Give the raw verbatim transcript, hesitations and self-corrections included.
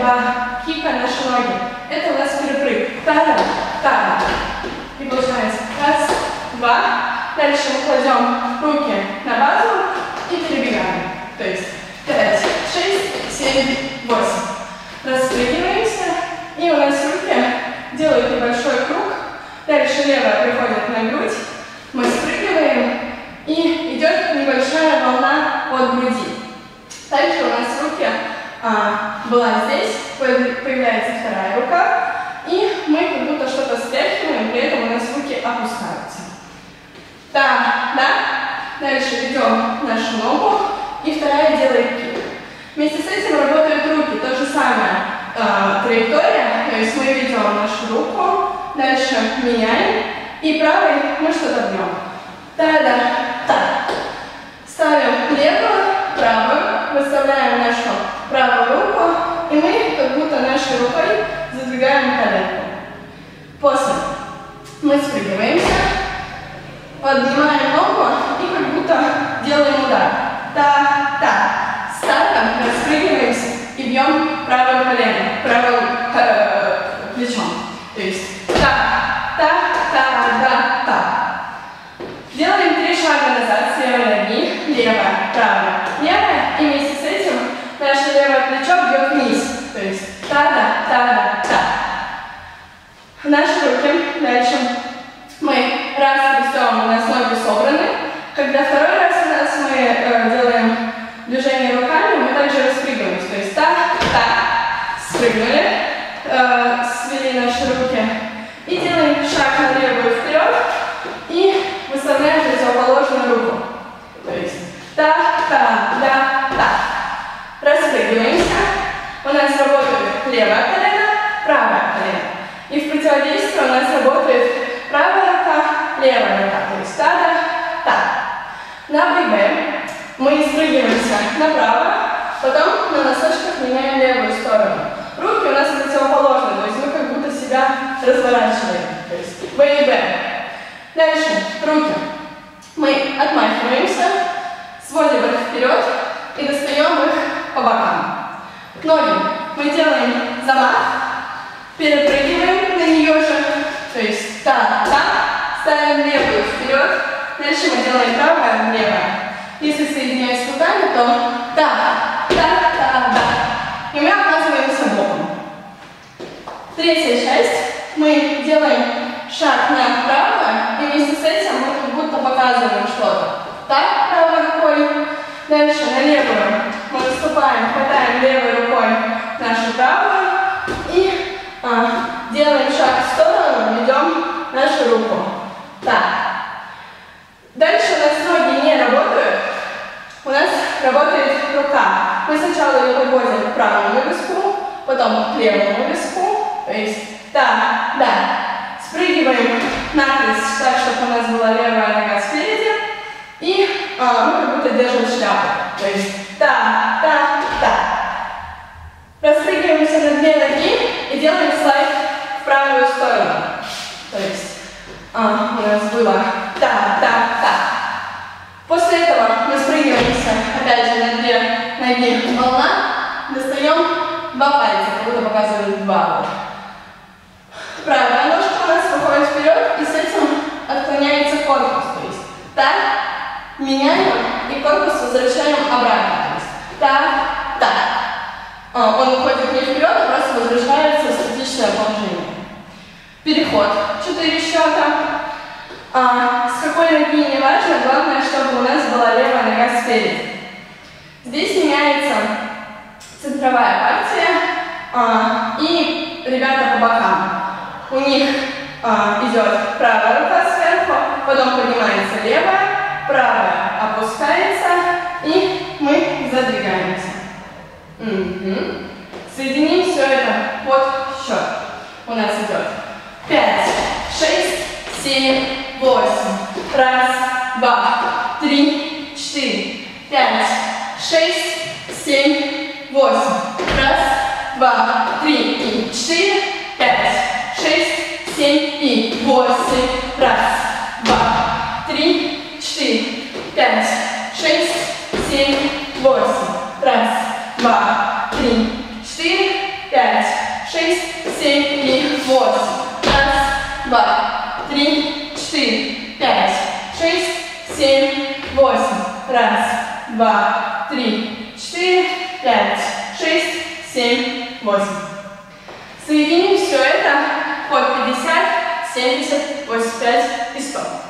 два кика наши ноги. Это у нас перепрыг. Та-да, та-да. И получается раз, два. Дальше мы кладем руки на базу и перебегаем. То есть пять, шесть, семь, восемь. Распрыгиваемся. И у нас руки делают небольшой круг. Дальше левая приходит на грудь. Мы спрыгиваем. И идет небольшая волна от груди. Также у нас руки а, была здесь. Появляется вторая рука. И мы как будто что-то стряхиваем. При этом у нас руки опускаются. Так, да. Дальше ведем нашу ногу. И вторая делает кик. Вместе с этим работают руки. То же самое. А, траектория. То есть мы ведем нашу руку. Дальше меняем. И правой мы что-то бьем. Та-да, та. Ставим левую, правую. Выставляем нашу правую руку. И мы как будто нашей рукой задвигаем коленку. После мы спрыгиваемся. Поднимаем ногу и как будто делаем удар. Та-та. Ставим, распрыгиваемся и бьем правое колено, правым э, плечом. То есть та-та-та-да-та. Делаем три шага назад с левой ноги. Левая, правая, левая. И вместе с этим наше левое плечо бьет вниз. То есть та-да-та-да-та. Наши руки. Дальше мы раз трясем, у нас ноги собраны. Когда второй раз у нас мы э, делаем движение руками, мы также распрыгиваемся. То есть та-та, спрыгнули, э, свели наши руки. И делаем шаг на левую вперед. И выставляем противоположную руку. То есть та-та-да-та. Распрыгиваемся. У нас работает левое колено, правое колено. И в противодействии у нас работает правая рука, левая рука. То есть та-да-та. На бэйбэ мы спрыгиваемся направо, потом на носочках меняем левую сторону. Руки у нас противоположные, то есть мы как будто себя разворачиваем. То есть бэйбэ. Дальше руки. Мы отмахиваемся, сводим их вперед и достаем их по бокам. Ноги. Мы делаем замах, перепрыгиваем на нее же. То есть та-та, ставим левую вперед. Дальше мы делаем правое, левое. Если соединяюсь с руками, то та-та-та-да. И мы оказываемся боком. Третья часть. Мы делаем шаг направо, и вместе с этим мы как будто показываем что-то. Так, правой рукой. Дальше на левую мы выступаем, хватаем левой рукой нашу правую и а, делаем шаг в сторону, ведем нашу руку. Так. Дальше у нас ноги не работают, у нас работает рука. Мы сначала ее выводим к правому виску, потом к левому виску, то есть так, да. Спрыгиваем накрест так, чтобы у нас была левая нога спереди. И а, мы как будто держим шляпу. То есть та, та, та. Распрыгиваемся на две ноги и делаем слайд в правую сторону. То есть а, у нас было та, та, та. После этого мы спрыгиваемся опять же на две ноги волна. Достаем два пальца, как будто показывают два. Правая ножка у нас выходит вперед, и с этим отклоняется корпус. То есть так, меняем, и корпус возвращаем обратно. То есть так, так. А, он уходит не вперед, а просто возвращается в статичное положение. Переход. Четыре счета. А, с какой ноги не важно, главное, чтобы у нас была левая нога спереди. Здесь меняется центровая партия а, и ребята по бокам. У них а, идет правая рука сверху, потом поднимается левая, правая опускается, и мы задвигаемся. Угу. Соединим все это под счет. У нас идет пять, шесть, семь, восемь. Раз, два, три, четыре, пять, шесть, семь, восемь. Раз, два, три и четыре, пять, шесть, семь и восемь. Раз, два, три, четыре, пять, шесть, семь, восемь. Раз, два, три, четыре, пять. шесть, семь и восемь. Раз, два, три, четыре, пять, шесть, семь, восемь. Раз, два, три, четыре, пять, шесть, семь, восемь. Соединим все это по пятьдесят, семьдесят, восемьдесят пять и сто.